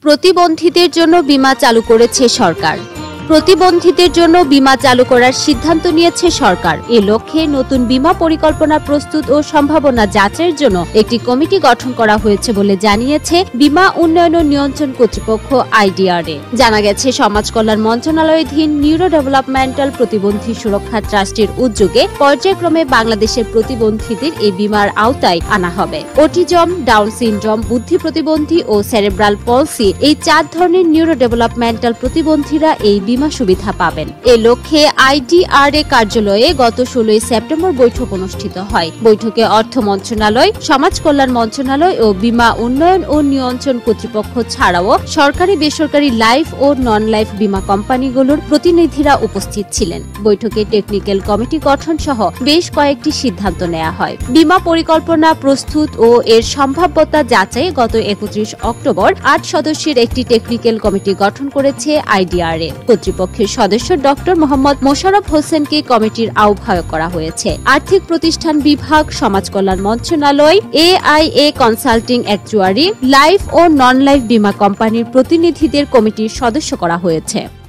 প্রতিবন্ধীদের জন্য বীমা চালু করেছে সরকার। প্রতিবন্ধীদের জন্য বীমা চালু করার সিদ্ধান্ত নিয়েছে সরকার। এ লক্ষ্যে নতুন বীমা পরিকল্পনা প্রস্তুত ও সম্ভাবনা যাচাইয়ের জন্য একটি কমিটি গঠন করা হয়েছে বলে জানিয়েছে বীমা উন্নয়ন ও নিয়ন্ত্রণ কর্তৃপক্ষ IDRA। জানা গেছে, সমাজ কল্যাণ মন্ত্রণালয়াধীন নিউরো ডেভেলপমেন্টাল প্রতিবন্ধী সুরক্ষা ট্রাস্টের উদ্যোগে পর্যায়ক্রমে বাংলাদেশের প্রতিবন্ধীদের এই বীমার আওতায় আনা হবে। অটিজম, ডাউন সিনড্রোম, বুদ্ধি প্রতিবন্ধী ও সেরেব্রাল পলসি, এই 4 ধরনের নিউরো ডেভেলপমেন্টাল প্রতিবন্ধীরা এই বীমা সুবিধা পাবেন। এ লক্ষ্যে IDRA কার্যালয়ে গত 16 সেপ্টেম্বর বৈঠক অনুষ্ঠিত হয়। বৈঠকে অর্থ মন্ত্রণালয়, সমাজ কল্যাণ মন্ত্রণালয় ও বীমা উন্নয়ন ও নিয়ন্ত্রণ কর্তৃপক্ষ ছাড়াও সরকারি বেসরকারি লাইফ ও নন লাইফ বীমা কোম্পানিগুলোর প্রতিনিধিরা উপস্থিত ছিলেন। বৈঠকে টেকনিক্যাল কমিটি গঠন সহ বেশ কয়েকটি সিদ্ধান্ত নেওয়া হয়। বীমা পরিকল্পনা প্রস্তুত ও এর সম্ভাব্যতা যাচাই গত 31 অক্টোবর 8 সদস্যের একটি টেকনিক্যাল কমিটি গঠন করেছে IDRA। কর্তৃপক্ষের সদস্য ডক্টর মোহাম্মদ মোশাররফ হোসেনকে কমিটির আহ্বায়ক করা হয়েছে। আর্থিক প্রতিষ্ঠান বিভাগ, সমাজ কল্যাণ মন্ত্রণালয়, AIA কনসাল্টিং অ্যাকচুয়ারি, লাইফ ও নন লাইফ বীমা কোম্পানির প্রতিনিধিদের কমিটির সদস্য করা হয়েছে।